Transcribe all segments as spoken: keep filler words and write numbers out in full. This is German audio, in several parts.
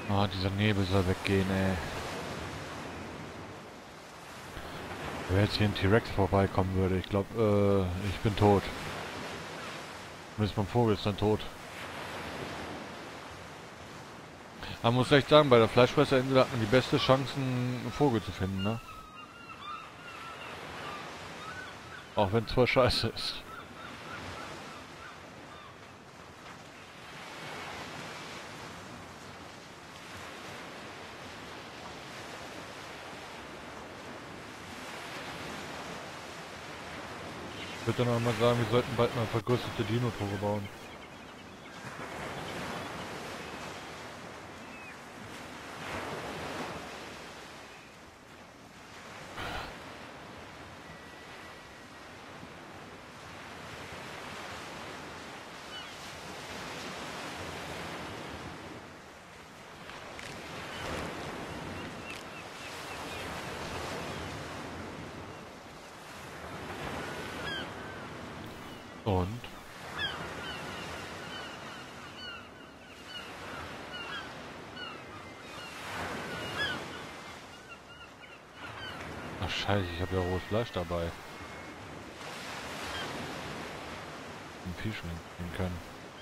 Ah, dieser Nebel soll weggehen, ey. Wenn jetzt hier ein T-Rex vorbeikommen würde, ich glaube, äh, ich bin tot. Zumindest mein Vogel ist dann tot. Man muss echt sagen, bei der Fleischfresserinsel hat man die beste Chance, einen Vogel zu finden, ne? Auch wenn es zwar scheiße ist. Ich würde dann auch mal sagen, wir sollten bald mal vergrößerte Dino-Tore bauen. Und? Ach scheiße, ich habe ja rohes Fleisch dabei. Ein Fisch nehmen können.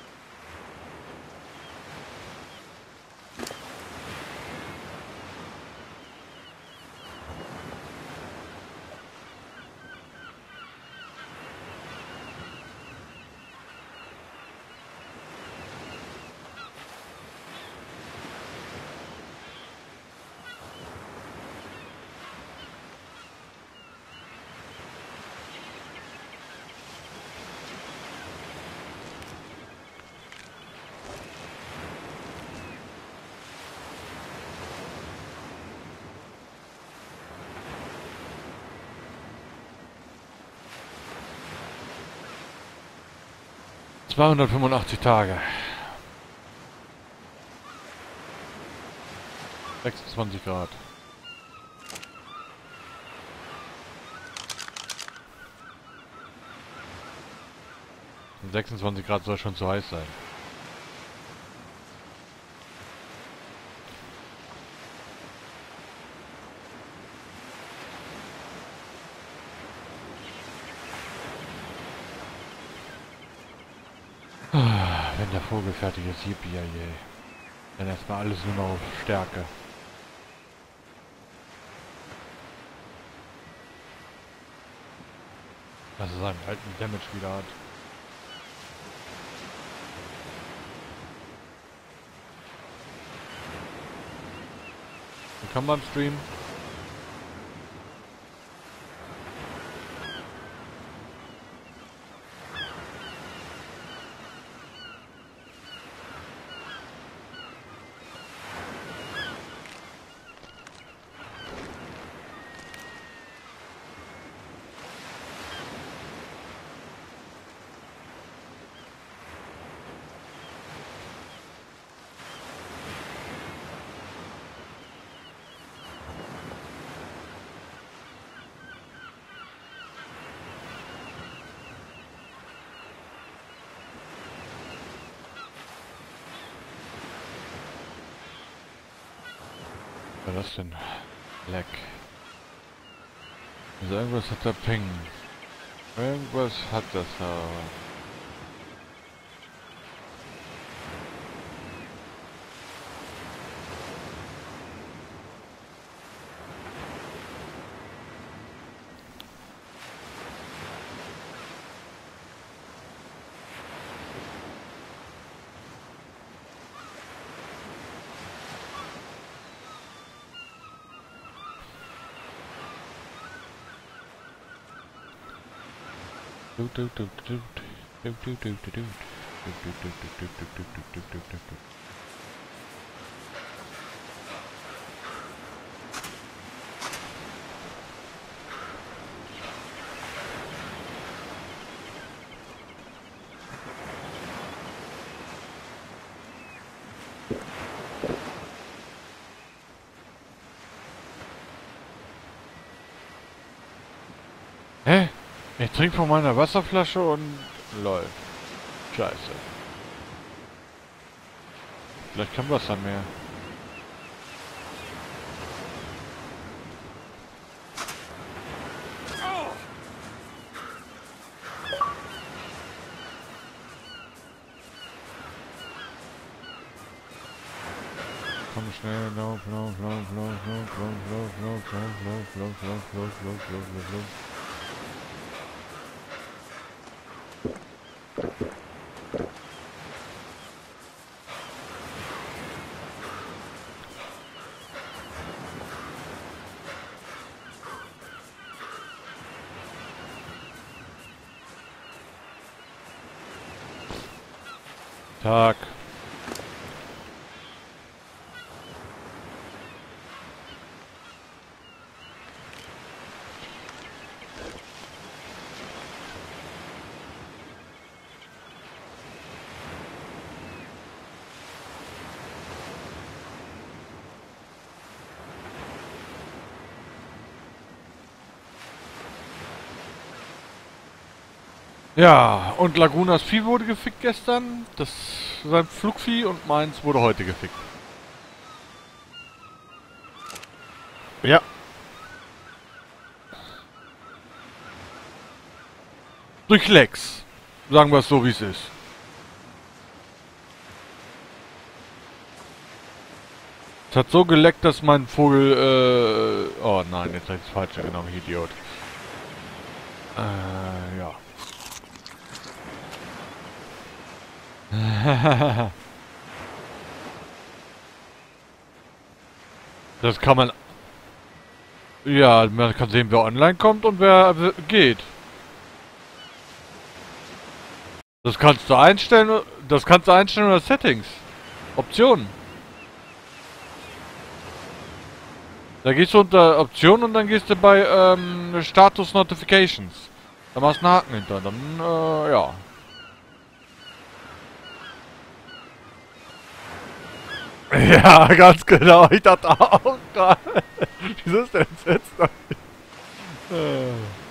zweihundertfünfundachtzig Tage. sechsundzwanzig Grad. sechsundzwanzig Grad soll schon zu heiß sein. Wenn der Vogel fertig ist, yippie, je. Dann erstmal alles nur noch auf Stärke. Dass er seinen alten Damage wieder hat. Willkommen beim Stream. Was war das denn? Leck. Also irgendwas hat da Ping. Irgendwas hat das da. Du, du, du, du, du, du, du, du, du, du, du, du, du, du, du, du, du, du. Hä? Ich trinke von meiner Wasserflasche und... lol. Scheiße. Vielleicht kein Wasser mehr. komm schnell, lauf, lauf, lauf, lauf, lauf, lauf, lauf, lauf, lauf, lauf, lauf, lauf, lauf, lauf, lauf, lauf, lauf. Tag. Ja, und Lagunas Vieh wurde gefickt gestern. Das sein Flugvieh und meins wurde heute gefickt. Ja. Durch Lex. Sagen wir es so, wie es ist. Es hat so geleckt, dass mein Vogel, äh... oh nein, jetzt habe ich das Falsche genommen, ich Idiot. Äh, ja. Das kann man... Ja, man kann sehen, wer online kommt und wer geht. Das kannst du einstellen, das kannst du einstellen unter Settings. Optionen. Da gehst du unter Optionen und dann gehst du bei ähm, Status Notifications. Da machst du einen Haken hinter, dann, äh, ja. Ja, ganz genau, ich dachte auch gerade. Wieso ist der jetzt noch nicht? Äh.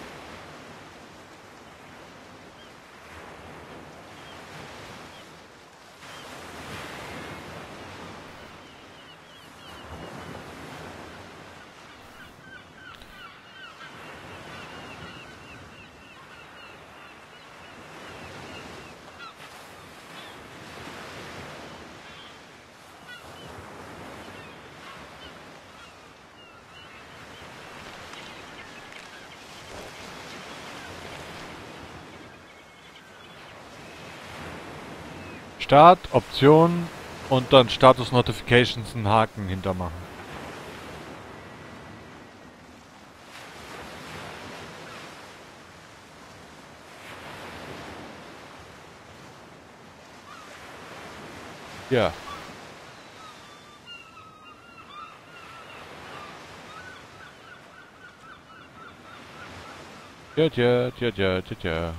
Start, Optionen und dann Status Notifications einen Haken hintermachen. Ja. Tja, tja, tja, tja, tja, tja.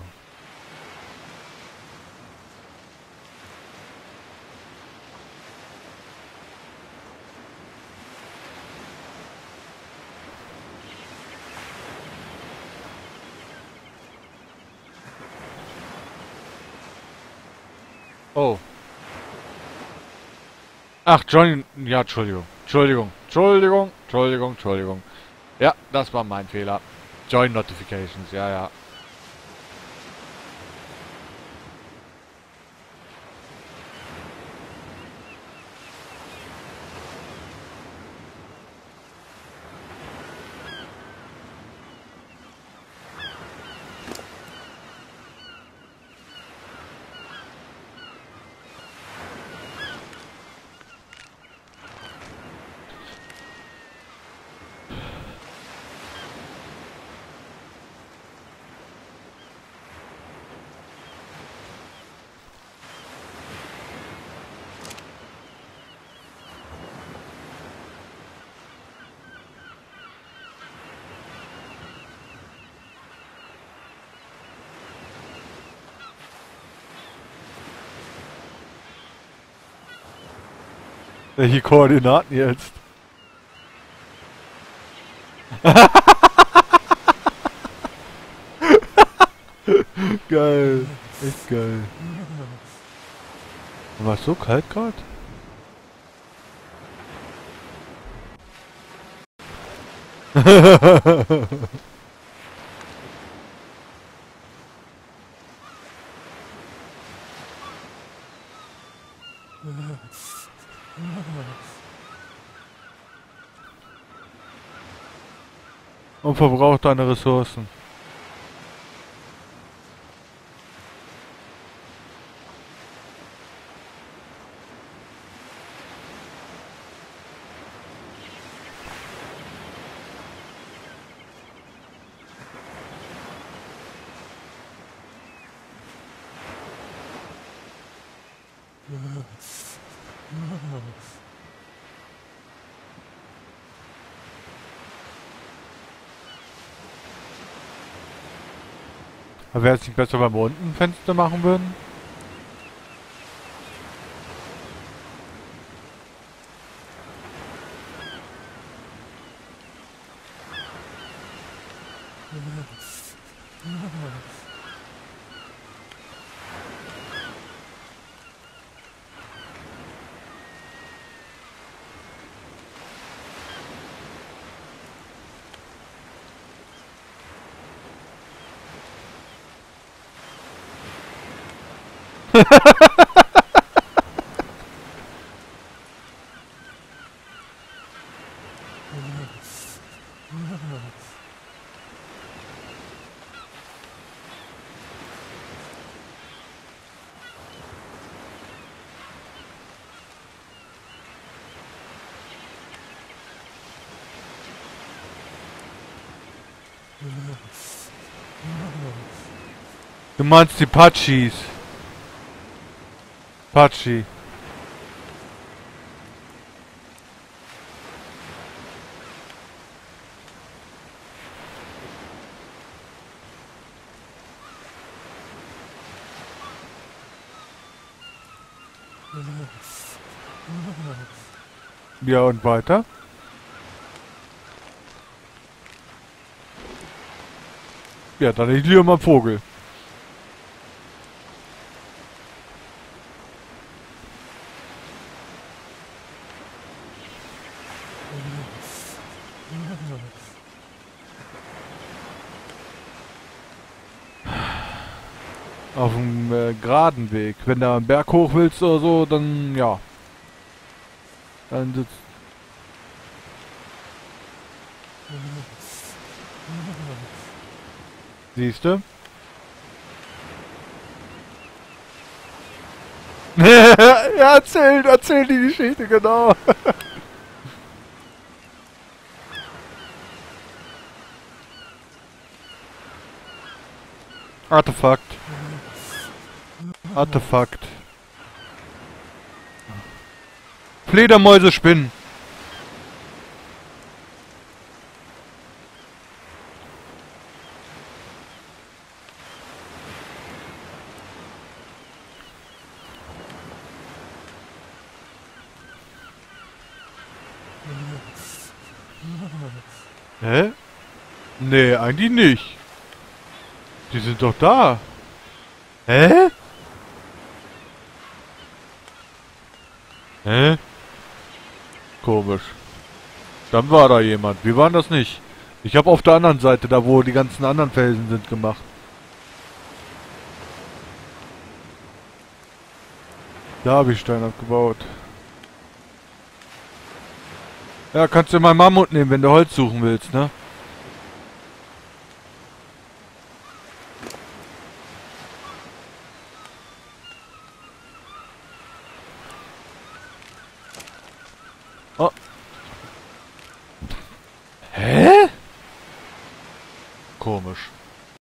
Oh. Ach, Johnny, ja, Entschuldigung. Entschuldigung, Entschuldigung, Entschuldigung, Entschuldigung. Ja, das war mein Fehler. Join Notifications, ja, ja. Welche Koordinaten jetzt? Geil. Echt geil. War es so kalt gerade? Und verbraucht deine Ressourcen. Aber wäre es nicht besser, wenn wir unten ein Fenster machen würden? Du meinst die Patschis. Patschi. Ja, und weiter? Ja, dann ich lieber mal Vogel. Auf dem äh, geraden Weg. Wenn du einen Berg hoch willst oder so, dann ja. Dann sitzt. Siehst du? Ja, erzähl, erzähl die Geschichte, genau. Artefakt. Artefakt. Fledermäuse spinnen. Hä? Nee, eigentlich nicht. Die sind doch da. Hä? Hä? Komisch. Dann war da jemand. Wir waren das nicht. Ich habe auf der anderen Seite, da wo die ganzen anderen Felsen sind, gemacht. Da habe ich Stein abgebaut. Ja, kannst du mal Mammut nehmen, wenn du Holz suchen willst, ne?